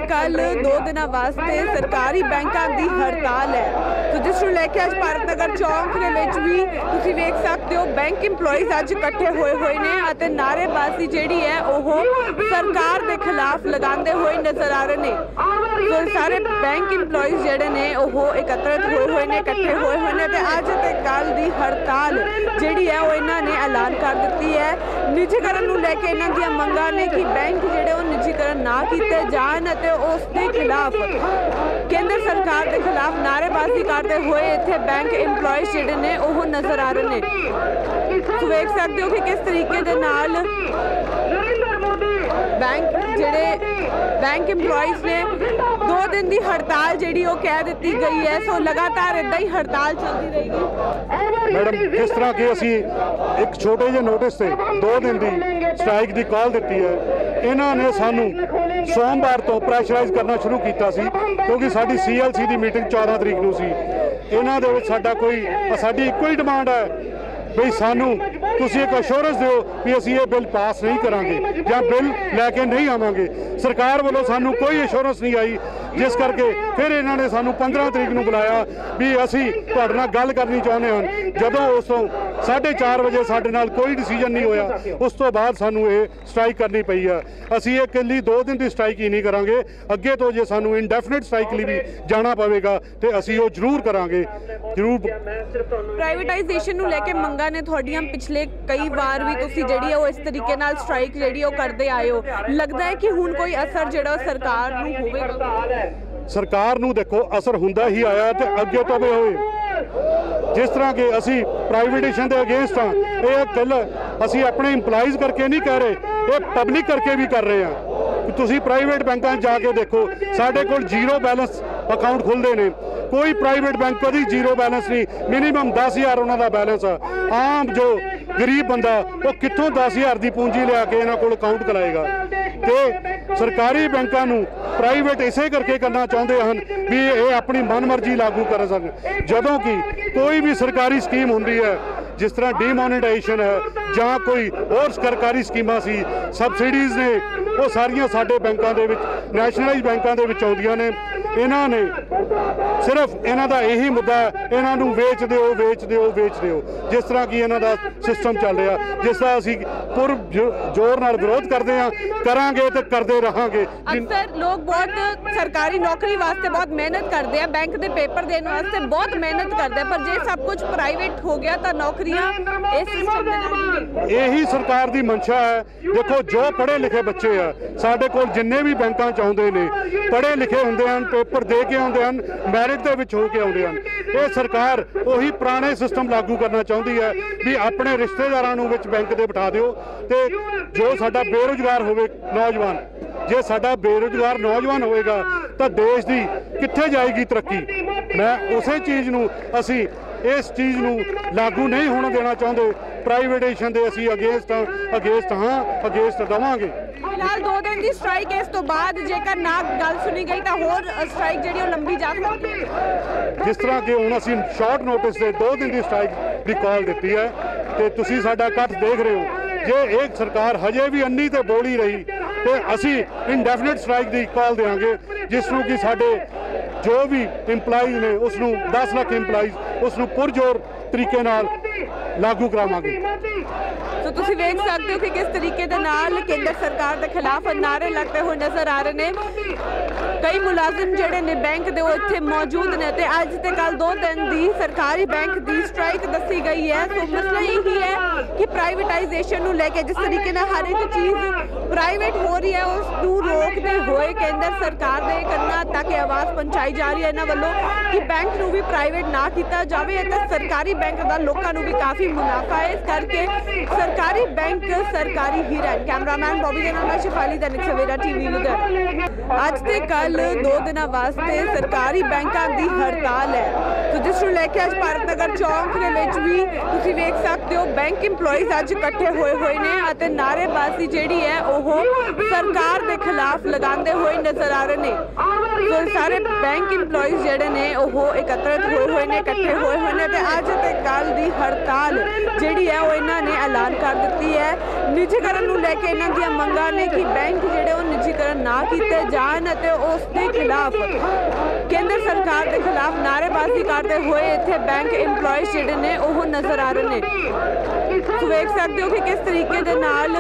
कल 2 दिनों वास्ते सरकारी बैंकों की हड़ताल है, तो जिस नूं लैके अज भारत नगर चौक के विच भी तुसीं वेख सकते हो बैंक इंपलॉइज अज इकट्ठे होए ने अते नारेबाजी जिहड़ी है ओह सरकार के खिलाफ लगाते हुए नज़र आ रहे हैं। तो सारे बैंक इंपलॉइज जिहड़े ने ओह एकत्रित होए ने, इकट्ठे होए ने ते अज ते कल की हड़ताल जिहड़ी है वो इन्हां ने ऐलान कर दी है। निजीकरण नूं लैके इन्हां दी मंगां ने कि बैंक जिहड़े वो निजीकरण ना कीते जाण अते उस दे खिलाफ केंद्र सरकार के खिलाफ नारेबाजी करते हुए इत्थे बैंक इंपलॉइज जिहड़े ने ओह नज़र आ रहे हैं। तो देख सकते हो कि किस तरीके दे नाल बैंक इंपलॉइज ने 2 दिन की हड़ताल जिहड़ी वो कह दी गई है। सो लगातार इदां ही हड़ताल चलती रहेगी। मैडम जिस तरह कि असी एक छोटे जे नोटिस से 2 दिन की स्ट्राइक की कॉल दी है, इन्हों ने सानू सोमवार तो प्रैशराइज करना शुरू किया सी, क्योंकि साडी CLC की मीटिंग 14 तरीक नूं सी। इन्हां दे विच साडी इक्को ही डिमांड है भी सानू तुसीं एक अश्योरेंस दिओ भी असीं ये बिल पास नहीं करांगे या बिल लैके नहीं आवांगे। सरकार वालों सानू कोई अश्योरेंस नहीं आई, जिस करके फिर इन्हों ने सानू 15 तरीक नूं बुलाया भी असीं तुहाडे नाल गल करनी चाहुंदे हां। जदों उस तो 4:30 बजे साडे नाल कोई डिसीजन नहीं होया, उस तो बाद सानू ये स्ट्राइक करनी पई है। असीं ये कल्ली 2 दिन की स्ट्राइक ही नहीं करांगे, अगे तो जे सानू इंडेफिनिट स्ट्राइक लई भी जाना पवेगा तो असीं वो जरूर करांगे। जरूर प्राइवेटाइजेशन नूं लैके मंगां ने तुहाडीआं पिछले कई बार भी तुसीं जिहड़ी है वो इस तरीके नाल स्ट्राइक जिहड़ी वो करदे आए हो, लगदा है कि हुण कोई असर जिहड़ा सरकार नूं होवेगा? सरकार नूं देखो असर हुंदा ही आया ते अगे तो भी होए। जिस तरह के असी प्राइवेटेशन के अगेंस्ट हाँ, ये गल असी अपने इंपलाइज करके नहीं कह रहे, ये पब्लिक करके भी कर रहे हैं। तुसी प्राइवेट बैंकों जाके देखो, साढ़े कोल 0 बैलेंस अकाउंट खुलते हैं। कोई प्राइवेट बैंक कभी 0 बैलेंस नहीं, मिनीमम 10,000 उन्होंने बैलेंस है। आम जो गरीब बंदा वो कितों 10,000 की पूंजी लिया के इन्हों को अकाउंट कराएगा। तो सरकारी बैंकों नूं प्राइवेट इसे करके करना चाहते हैं भी ये अपनी मनमर्जी लागू कर सकन। जदों कि कोई भी सरकारी स्कीम होंदी है, जिस तरह डीमोनेटाइजेशन है ਜਾਂ कोई और सरकारी स्कीमां सी, सबसिडीज़ ने, वो सारियां साडे बैंकों के नैशनलाइज बैंकों के आउंदियां ने। इन्हां ने सिर्फ इन्हां दा यही मुद्दा है, इन्हां नूं वेच दिओ वेच दिओ वेच दिओ, जिस तरह की इन्हां दा सिस्टम चल रहा, जिसका असीं पुर जोर नाल विरोध करते हैं, करांगे तो करते रहांगे। अक्सर लोग बहुत सरकारी नौकरी वास्ते बहुत मेहनत करते हैं, बैंक के पेपर देने वास्ते बहुत मेहनत करते हैं, पर जे सब कुछ प्राइवेट हो गया तो नौकरियां इस सिस्टम दे नाल यही सरकार की मंशा है। देखो जो पढ़े लिखे बच्चे है साडे कोल जिन्ने भी बैंकों च आउंदे ने, पढ़े लिखे होंदे हन, पेपर दे के आउंदे हन, मैरिट दे विच हो के आउंदे हन। ये सरकार वही पुराने सिस्टम लागू करना चाहती है भी अपने रिश्तेदारां नूं विच बैंक दे बिठा दिओ, ते जो साडा बेरोजगार होवे नौजवान, जे साडा बेरोजगार नौजवान होएगा तो देश की कित्थे जाएगी तरक्की। मैं उसे चीज़ नूं असी इस चीज़ नूं लागू नहीं होने देना चाहते। प्राइवेटेशन के असी अगेंस्ट हाँ अगेंस्ट देवांगे। फिलहाल 2 दिन की स्ट्राइक है, इस तो बाद जेकर ना गल सुनी गई तो होर स्ट्राइक जिहड़ी वो लंबी जा सकती है। जिस तरह के हुण असी शॉर्ट नोटिस से 2 दिन की स्ट्राइक की कॉल दी है, तो तुसीं साडा इकट्ठ देख रहे हो। जे एक सरकार हजे भी अन्नी ते बोली रही तो असी इंडेफिनिट स्ट्राइक की कॉल देंगे, जिसनों कि साडे जो भी इंपलाइज ने उसनों 10 लाख इंपलाइज उसनों पुरजोर तरीके नाल लागू करावांगे। तो तुसीं वेख सकते हो कि किस तरीके दे नाल केंद्र सरकार के खिलाफ नारे लगते हुए नजर आ रहे हैं। कई मुलाजिम जिहड़े ने बैंक दे इत्थे मौजूद ने, ते अज ते कल 2 दिन की सरकारी बैंक की स्ट्राइक दसी गई है। तो मसला यही है कि प्राइवेटाइजेशन नूं लेके जिस तरीके नाल हर एक चीज़ प्राइवेट हो रही है, उसनूं रोकते हुए केंद्र सरकार दे कन्ना तक आवाज़ पहुंचाई जा रही है इन्हां वल्लों कि बैंक नूं भी प्राइवेट ना किया जाए। ते सरकारी बैंक दा लोकां नूं भी काफ़ी मुनाफा है, इस करके सरकारी बैंक सरकारी ही रहन। कैमरामैन बॉबी दे नाल शिफाली, दैनिक सवेरा TV लुधियाना। अज ते कल 2 दिनों वास्ते सरकारी बैंकों की हड़ताल है, तो जिस नूं लैके अज भारत नगर चौक के विच भी तुसीं वेख सकते हो बैंक इंपलॉइज अज इकट्ठे होए ने अते नारेबाजी जिहड़ी है ओह सरकार के खिलाफ लगाते हुए नजर आ रहे हैं। तो सारे बैंक इंपलॉइज जिहड़े ने ओह एकत्रित होए ने, इकट्ठे होए ने ते अज ते कल की हड़ताल ਕੱਲ ਜਿਹੜੀ ਹੈ ਉਹ ਇਹਨਾਂ ਨੇ ਐਲਾਨ ਕਰ ਦਿੱਤੀ ਹੈ। ਨਿੱਜੀਕਰਨ ਨੂੰ ਲੈ ਕੇ ਇਹਨਾਂ ਦੀਆਂ ਮੰਗਾਂ ਨੇ ਕਿ ਬੈਂਕ ਜਿਹੜੇ ਉਹ ਨਿੱਜੀਕਰਨ ਨਾ ਕੀਤੇ ਜਾਣ ਅਤੇ ਉਸ ਦੇ ਖਿਲਾਫ ਕੇਂਦਰ ਸਰਕਾਰ ਦੇ ਖਿਲਾਫ ਨਾਅਰੇਬਾਜ਼ੀ ਕਰਦੇ ਹੋਏ ਇੱਥੇ ਬੈਂਕ EMPLOYEES ਜਿਹੜੇ ਨੇ ਉਹ ਨਜ਼ਰ ਆ ਰਹੇ ਨੇ। ਸੋ ਵੇਖ ਸਕਦੇ ਹੋ ਕਿ ਕਿਸ ਤਰੀਕੇ ਦੇ ਨਾਲ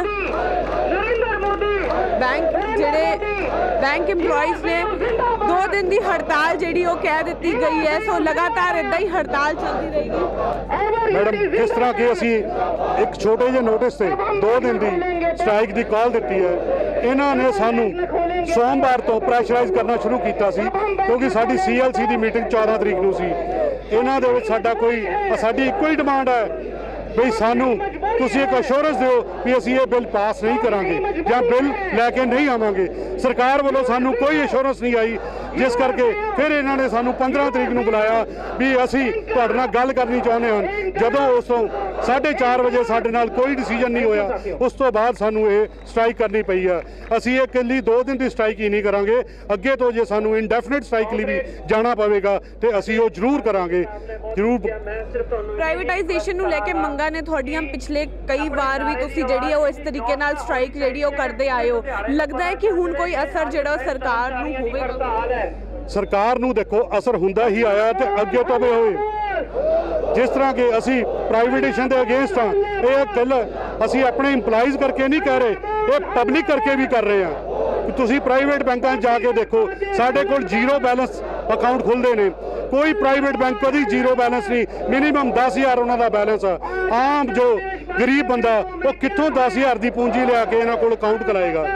बैंक एम्प्लॉइज ने 2 दिन की हड़ताल जी कह दी गई है। सो लगातार इदा ही हड़ताल चलती रहेगी। मैडम जिस तरह की असी एक छोटे जे नोटिस से 2 दिन की स्ट्राइक की कॉल दी है, इन्होंने सानू सोमवार तो प्रैशराइज करना शुरू किया क्योंकि साडी CLC की मीटिंग 14 तरीक नूं सी। इन्हां दे विच साडा कोई साडी इक्को ही डिमांड है भी सानू तुसी एक अश्योरेंस दिओ भी असी ये बिल पास नहीं करांगे या बिल लैके नहीं आवांगे। सरकार वालों सानू कोई अश्योरेंस नहीं आई, जिस करके फिर इन्होंने सानू 15 तरीक नूं बुलाया भी असी तुहाडे नाल गल करनी चाहुंदे हां। जदों उस तो 4:30 बजे साडे नाल कोई डिसीजन नहीं होया, उस तो बाद सानू ये स्ट्राइक करनी पई है। असी ये कल्ली 2 दिन की स्ट्राइक ही नहीं करांगे, अगे तो जे सानू इंडेफिनिट स्ट्राइक लई भी जाना पवेगा तो असी वो जरूर करांगे। जरूर प्राइवेटाइजेशन नूं लेके मंगां ने तुहाडियां पिछले कई बार भी तुसीं जिहड़ी है वो इस तरीके नाल स्ट्राइक जिहड़ी वो करदे आए हो, लगदा है कि हुण कोई असर जिहड़ा सरकार नूं होवेगा? सरकार नूं देखो असर हुंदा ही आया ते अगे तो भी होए। जिस तरह के असी प्राइवेटेशन के अगेंस्ट हाँ, ये गल असी अपने इंप्लाइज करके नहीं कह रहे, ये पब्लिक करके भी कर रहे हैं। तुसी प्राइवेट बैंकों जाके देखो, साढ़े कोल 0 बैलेंस अकाउंट खुलते हैं। कोई प्राइवेट बैंक कभी 0 बैलेंस नहीं, मिनीमम 10,000 उन्होंने बैलेंस है। आम जो गरीब बंदा वो कितों 10,000 की पूंजी लिया के इन्हों को अकाउंट कराएगा।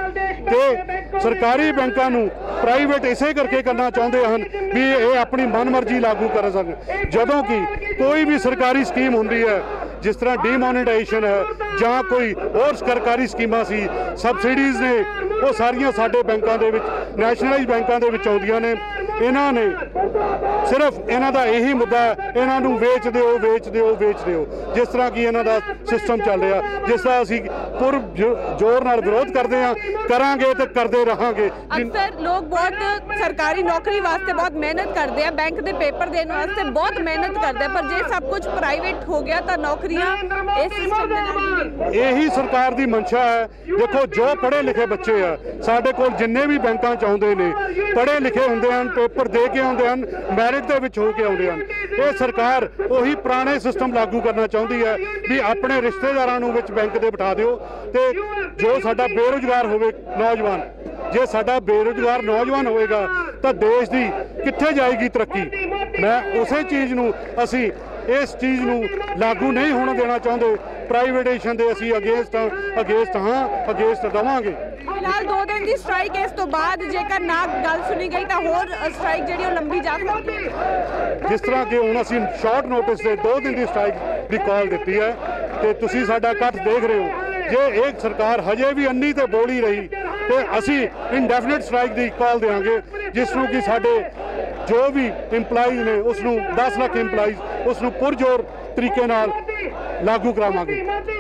तो सरकारी बैंकों नूं प्राइवेट इसे करके करना चाहते हैं भी ये अपनी मनमर्जी लागू कर सकन। जदों कि कोई भी सरकारी स्कीम होंदी है, जिस तरह डीमोनेटाइजेशन है ਜਾਂ कोई और सरकारी स्कीमां सी, सबसिडीज़ ने, वो सारियां साडे बैंकों के नैशनलाइज बैंकों के आउंदियां ने। इन्हां ने सिर्फ इन्हां दा यही मुद्दा है, इन्हां नूं वेच दिओ वेच दिओ वेच दिओ, जिस तरह की इन्हां दा सिस्टम चल रहा, जिसका असीं पुर जोर नाल विरोध करते हैं, करांगे तो करते रहांगे। अक्सर लोग बहुत सरकारी नौकरी वास्ते बहुत मेहनत करते हैं, बैंक के पेपर देने वास्ते बहुत मेहनत करते हैं, पर जे सब कुछ प्राइवेट हो गया तो नौकरियां इस सिस्टम दे नाल यही सरकार की मंशा है। देखो जो पढ़े लिखे बच्चे है साढ़े कोल जिन्ने भी बैंकों च आउंदे ने, पढ़े लिखे होंदे हैं, पेपर दे के आउंदे हैं, मैरिट दे विच हो के आउंदे हैं। ये सरकार वही पुराने सिस्टम लागू करना चाहती है भी अपने रिश्तेदारां नूं विच बैंक दे बिठा दिओ ते जो साडा बेरोजगार होवे नौजवान, जे साडा बेरोजगार नौजवान होएगा तो देश की कित्थे जाएगी तरक्की। मैं उसे चीज़ नूं असी इस चीज़ नूं लागू नहीं होने देना चाहते। प्राइवेटेशन दे असी अगेंस्ट हाँ अगेंस्ट देवांगे। फिलहाल 2 दिन की स्ट्राइक है, इस तो बाद जेकर ना गल सुनी गई तो होर स्ट्राइक जिहड़ी वो लंबी जा सकती है। जिस तरह के हुण असी शॉर्ट नोटिस से 2 दिन की स्ट्राइक की कॉल दी है तो तुसीं साडा इकट्ठ देख रहे हो। जे एक सरकार हजे भी अन्नी ते बोली रही तो असी इंडेफिनिट स्ट्राइक की कॉल देंगे, जिसनों कि साडे जो भी इंप्लाइज ने उसनों 10 लाख इंप्लाइज उसनों पुरजोर तरीके नाल लागू करावांगे।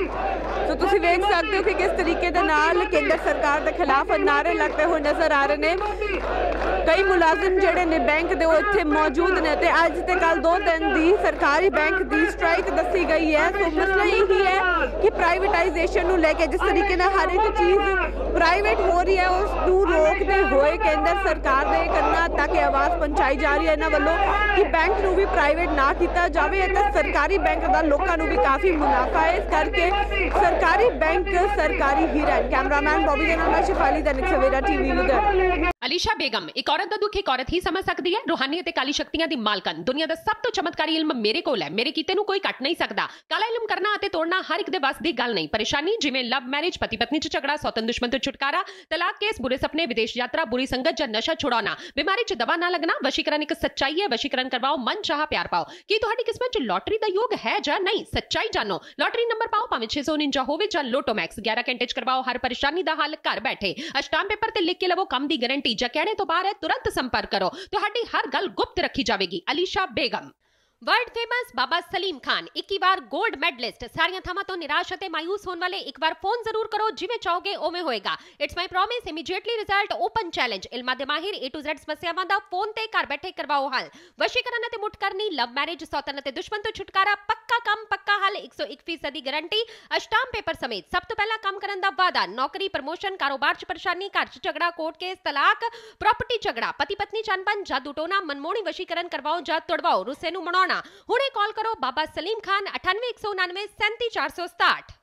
तो तुसीं वेख सकते हो कि किस तरीके दे नाल केंद्र सरकार के खिलाफ नारे लगते हुए नजर आ रहे हैं। कई मुलाजिम जिहड़े ने बैंक दे इत्थे मौजूद ने ते अज ते कल 2 दिन की सरकारी बैंक की स्ट्राइक दसी गई है। तो मसला यही है कि प्राइवेटाइजेशन नूं लेके जिस तरीके नाल हर एक चीज़ प्राइवेट हो रही है उसनूं रोकते हुए केंद्र सरकार दे कन्ना तक आवाज़ पहुंचाई जा रही है इन्हां वल्लों कि बैंक नूं भी प्राइवेट ना किया जाए। तो सरकारी बैंक का लोगों को भी काफ़ी मुनाफा है, इस करके सरकारी बैंक सरकारी ही रहन। कैमरामैन बॉबी दे नाल मैं शिफाली, दैनिक सवेरा टीवी लुधियाना। अलीशा बेगम एक औरत का दुख एक औरत ही समझ सकती है। रूहानी ते काली शक्तियां दी मालकन, दुनिया का सब तो चमत्कारी इल्म मेरे कोल है, मेरे कीते नूं कोई कट नहीं सकता। काला इल्म करना ते तोड़ना हर एक दे बस दी गल नहीं। परेशानी जिवें लव मैरिज, पति पत्नी च झगड़ा, सौतन दुश्मन तो छुटकारा, तलाक केस, बुरे सपने, विदेश यात्रा, बुरी संगत या नशा छुड़ाना, बीमारी च दवा ना लगना, वशीकरण एक सच्चाई है। वशीकरण करवाओ, मन चाह प्यार पाओ। की तुहाडी किस्मत च लॉटरी दा योग है या नहीं? सच्चाई जानो। लॉटरी नंबर पाओ, भावें 649 होवे या लोटो मैक्स। 11 घंटे च करवाओ हर परेशानी दा हल घर बैठे। अष्टाम पेपर ते लिख के लवो काम दी गारंटी। जा कहने तो बाहर है तुरंत संपर्क करो, तुहाडी हर गल गुप्त रखी जाएगी। अलीशा बेगम। वर्ल्ड फेमस बाबा सलीम खान 21 ਵਾਰ 골ਡ ਮੈਡਲਿਸਟ। ਸਾਰੀਆਂ ਥਾਵਾਂ ਤੋਂ ਨਿਰਾਸ਼ ਅਤੇ ਮਾਇੂਸ ਹੋਣ ਵਾਲੇ ਇੱਕ ਵਾਰ ਫੋਨ ਜ਼ਰੂਰ ਕਰੋ, ਜਿਵੇਂ ਚਾਹੋਗੇ ਉਵੇਂ ਹੋਏਗਾ। It's my promise, immediately result, open challenge. ਇਲਮਾਂ ਦੇ ਮਾਹਿਰ A to Z ਸਮੱਸਿਆਵਾਂ ਦਾ ਫੋਨ ਤੇ ਘਰ ਬੈਠੇ ਕਰਵਾਓ ਹੱਲ। ਵਸ਼ੀਕਰਨ ਅਤੇ ਮੁੱਠ ਕਰਨੀ, ਲਵ ਮੈਰਿਜ, ਸੌਤਨ ਅਤੇ ਦੁਸ਼ਮਣ ਤੋਂ ਛੁਟਕਾਰਾ, ਪੱਕਾ ਕੰਮ ਪੱਕਾ ਹੱਲ, 101% ਦੀ ਗਾਰੰਟੀ, ਅਸ਼ਟਾਮ ਪੇਪਰ ਸਮੇਤ। ਸਭ ਤੋਂ ਪਹਿਲਾਂ ਕੰਮ ਕਰਨ ਦਾ ਵਾਅਦਾ, ਨੌਕਰੀ, ਪ੍ਰਮੋਸ਼ਨ, ਕਾਰੋਬਾਰ 'ਚ ਪਰੇਸ਼ਾਨੀ, ਘਰ 'ਚ ਝਗੜਾ, ਕੋਰਟ ਕੇਸ, ਤਲਾਕ, ਪ੍ਰਾਪਰਟੀ ਝਗੜਾ, ਪਤੀ ਪਤਨੀ ਚ ਅਣਬਣ, ਜਾਦੂ ਟੋਨਾ, ਮਨਮੋਹਣੀ ਵਸ਼ੀਕਰਨ ਕਰਵਾਓ ਜਾਂ ਤੁੜਵਾਓ, ਰੁੱਸੇ ਨੂੰ ਮਨਾਉਣਾ। ਹੁਣੇ ਕਾਲ ਕਰੋ ਬਾਬਾ ਸਲੀਮ ਖਾਨ 98 199 37 467।